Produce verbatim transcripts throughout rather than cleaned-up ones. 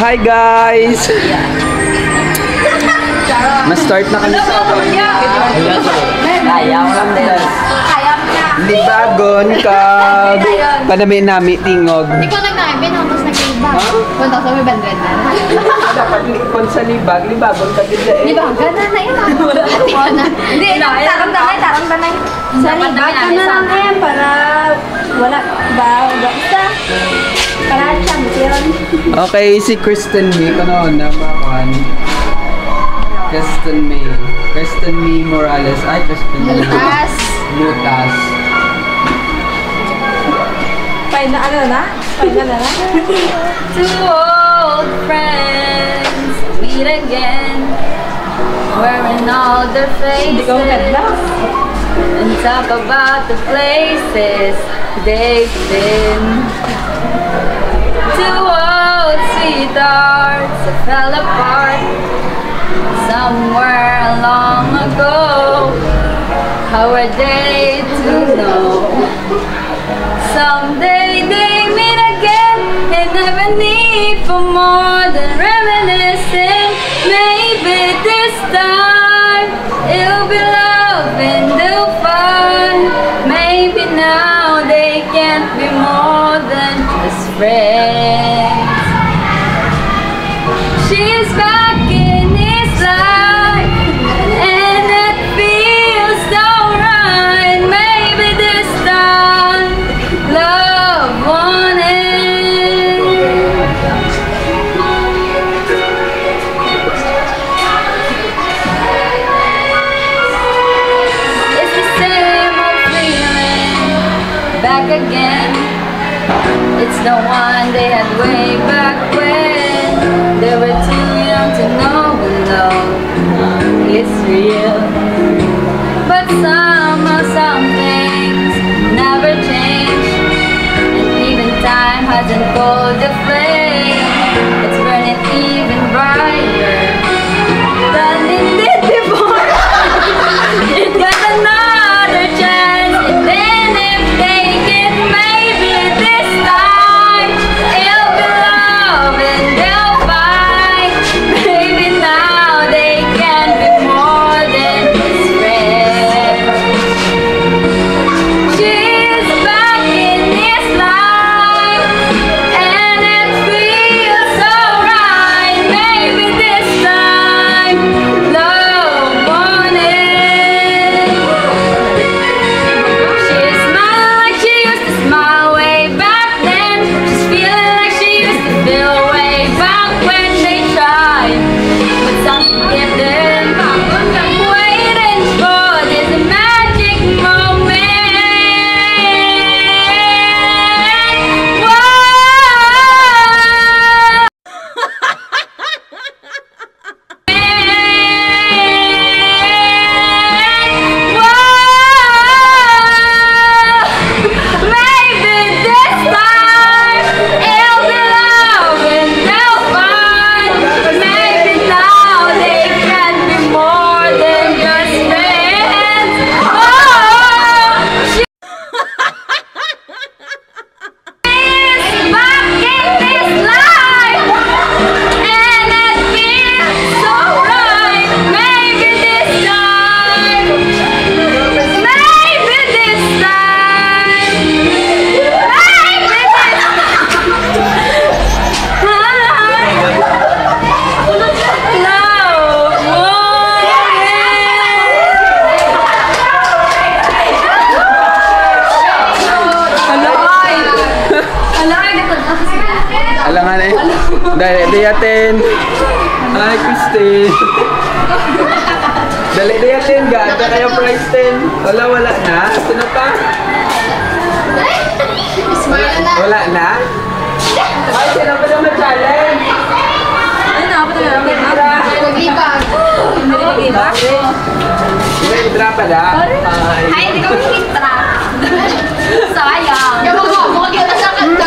Hi guys! Ma-start na kami sa Ayaw lang din. libagon ka panami nami tingog. Hindi ko nag-naibin, tapos nag-libag. Kung tapos may bandred na. Dapat kung sa libag, libagon ka din eh. Libagan na na yun. Hindi, tarang tanay, tarang tanay. Sa libag ka na lang yan para wala ba, wala isa. Para champion. Okay, si Kristen May, kano na makan? Kristen May. Kristen May Morales. Ay, Kristen May. Lutas. Lutas. Pay na ano na? Pay na na na? Two old friends meet again, wearing all their faces, and talk about the places they've been. Two old sweethearts that fell apart somewhere long ago. How are they to know? Someday they meet again and never need for more than reminiscing. Maybe this time it'll be love and do fun. Maybe now they can't be more than just friends. She's back in his life and it feels so right. Maybe this time love won it. It's the same old feeling back again. It's the one they had way back when they were too young to know when love is real. But somehow some things never change, and even time hasn't cooled the flame. It's burning even brighter than it did before. It got another chance, and then if they get, maybe this time it'll be love and they'll fight. Maybe now they can be more than just friends. She's back in his life and it feels so right. Maybe this time love won it. She's smiling like she used to smile way back then. She's feeling like she used to feel way back when they tried, but something kept them waiting for this magic moment. Whoa. Maybe this time it'll be love and they'll find. Maybe now they can be more than just friends. Oh, she's back in this life and it feels so right. Maybe this time, maybe this time, maybe this love won Alangan eh. Dali, diyatin. Hi, Kristen. Dali, diyatin. Ganda kayo, Kristen. Wala, wala na. Sino pa? Smile na. Wala na? Ay, sino pa naman challenge? Ano na? Apa tayo? Maglibag. Maglibag? May pa na? Ay. Ay, hindi ko makitra. Sayang. Yung mga mga kita sa kanta.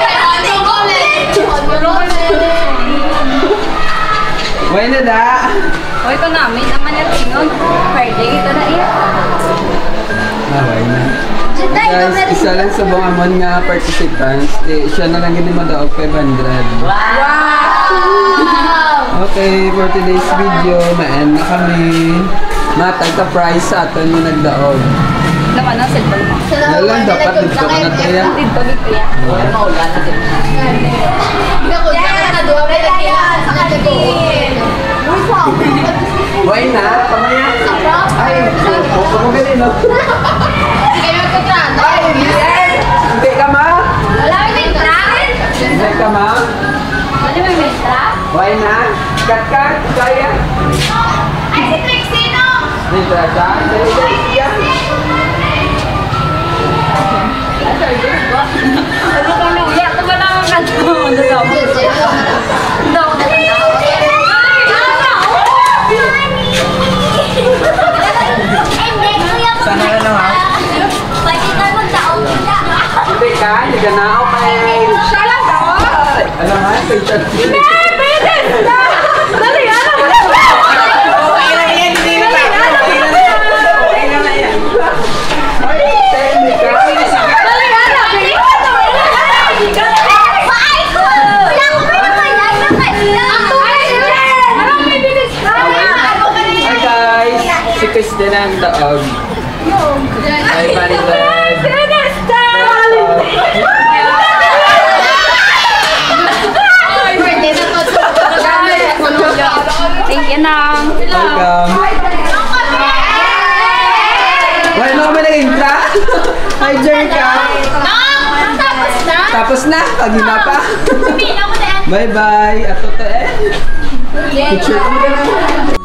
May na na. O ito namin, naman yung tingog. Friday, ito na iya. Naway na. Guys, isa lang sa buong amon nga participants, eh, siya na lang hindi mo daw five hundred. Wow! Okay, for today's video, na-end na kami. Matag ka price sa atin yung nagdaog. Naman ang cellphone mo. Nalang dapat dito ka na tayo. Dito, dito yan. Wala maulan na din. Why na? Kamaya? Ay, kumagaling no? Ay, hindi eh! Hindi ka ma? Hindi ka ma? Why na? Kat kat? Kaya? Dito ka? Dali dali siya. Ano ka nung? Ya, ito ba naman ka ito? Ano daw? Ano daw? Sana na lang ha? Hindi ka? Hindi ka na ako kay... Siya lang daw! Ano nga? Picture. Dali, ano mo na ba? Okay na yan, hindi na ba? Okay na yan. Okay na na yan. Ay, hindi ka? Dali, ano? Hi guys! Si Kristen ang daog. Hi, Maribel. Thank you, Nang. Welcome. Wala na kami nag-intra? Hi, Jerka. Tapos na? Pagina pa? Bye-bye. At ito eh. Picture ko mo na.